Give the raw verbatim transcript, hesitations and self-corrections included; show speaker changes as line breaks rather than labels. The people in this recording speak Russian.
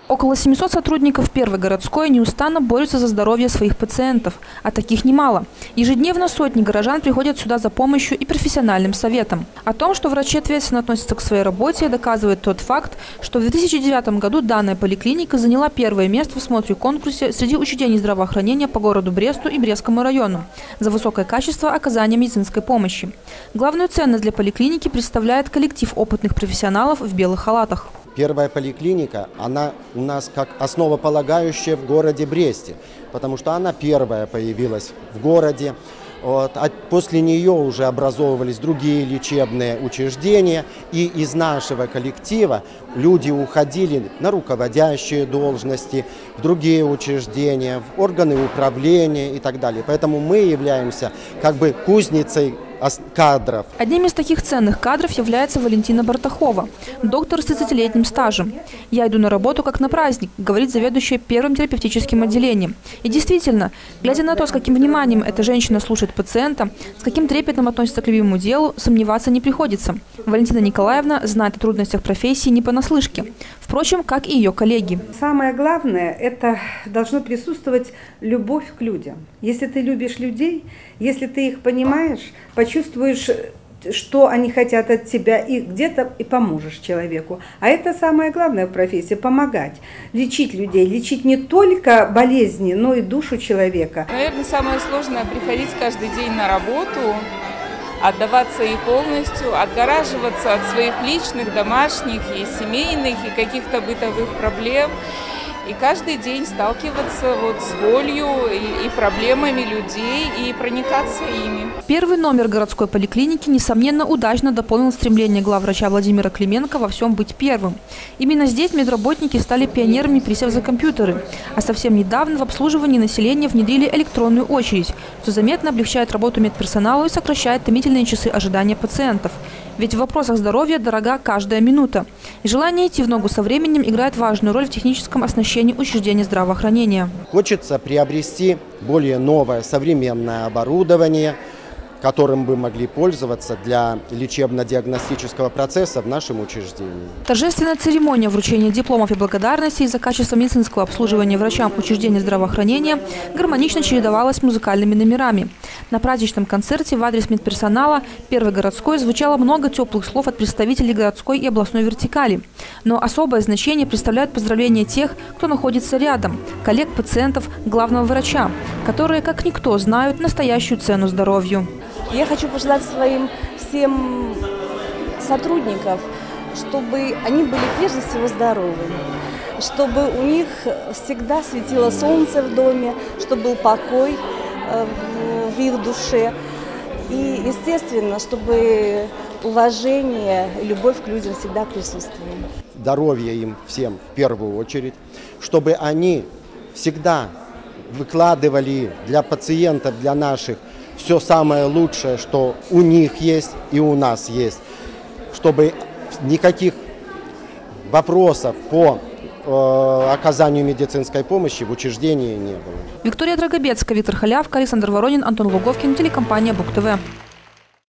Около семисот сотрудников Первой городской неустанно борются за здоровье своих пациентов, а таких немало. Ежедневно сотни горожан приходят сюда за помощью и профессиональным советом. О том, что врачи ответственно относятся к своей работе, доказывает тот факт, что в две тысячи девятом году данная поликлиника заняла первое место в смотре-конкурсе среди учреждений здравоохранения по городу Бресту и Брестскому району за высокое качество оказания медицинской помощи. Главную ценность для поликлиники представляет коллектив опытных профессионалов в белых халатах.
Первая поликлиника, она у нас как основополагающая в городе Бресте, потому что она первая появилась в городе. Вот, а после нее уже образовывались другие лечебные учреждения, и из нашего коллектива люди уходили на руководящие должности, в другие учреждения, в органы управления и так далее. Поэтому мы являемся как бы кузницей кадров.
Одним из таких ценных кадров является Валентина Бартахова, доктор с тридцатилетним стажем. «Я иду на работу как на праздник», говорит заведующая первым терапевтическим отделением. И действительно, глядя на то, с каким вниманием эта женщина слушает пациента, с каким трепетом относится к любимому делу, сомневаться не приходится. Валентина Николаевна знает о трудностях профессии не понаслышке. Впрочем, как и ее коллеги.
Самое главное – это должно присутствовать любовь к людям. Если ты любишь людей, если ты их понимаешь, почувствуешь, что они хотят от тебя, и где-то и поможешь человеку. А это самое главное в профессии – помогать, лечить людей, лечить не только болезни, но и душу человека.
Наверное, самое сложное – приходить каждый день на работу, отдаваться ей полностью, отгораживаться от своих личных, домашних и семейных, и каких-то бытовых проблем. И каждый день сталкиваться вот с болью и, и проблемами людей и проникаться ими.
Первый номер городской поликлиники, несомненно, удачно дополнил стремление главврача Владимира Клименко во всем быть первым. Именно здесь медработники стали пионерами, присев за компьютеры. А совсем недавно в обслуживании населения внедрили электронную очередь, что заметно облегчает работу медперсоналу и сокращает томительные часы ожидания пациентов. Ведь в вопросах здоровья дорога каждая минута. И желание идти в ногу со временем играет важную роль в техническом оснащении учреждений здравоохранения.
Хочется приобрести более новое современное оборудование, которым бы могли пользоваться для лечебно-диагностического процесса в нашем учреждении.
Торжественная церемония вручения дипломов и благодарностей за качество медицинского обслуживания врачам учреждений здравоохранения гармонично чередовалась с музыкальными номерами. На праздничном концерте в адрес медперсонала Первой городской звучало много теплых слов от представителей городской и областной вертикали. Но особое значение представляют поздравления тех, кто находится рядом, коллег, пациентов, главного врача, которые, как никто, знают настоящую цену здоровью.
Я хочу пожелать своим всем сотрудникам, чтобы они были прежде всего здоровы, чтобы у них всегда светило солнце в доме, чтобы был покой в их душе и, естественно, чтобы уважение и любовь к людям всегда присутствовали.
Здоровье им всем в первую очередь, чтобы они всегда выкладывали для пациентов, для наших, все самое лучшее, что у них есть и у нас есть, чтобы никаких вопросов по э, оказанию медицинской помощи в учреждении не было.
Виктория Драгобецкая, Виктор Халявка, Александр Воронин, Антон Луговкин, телекомпания Бук ТВ.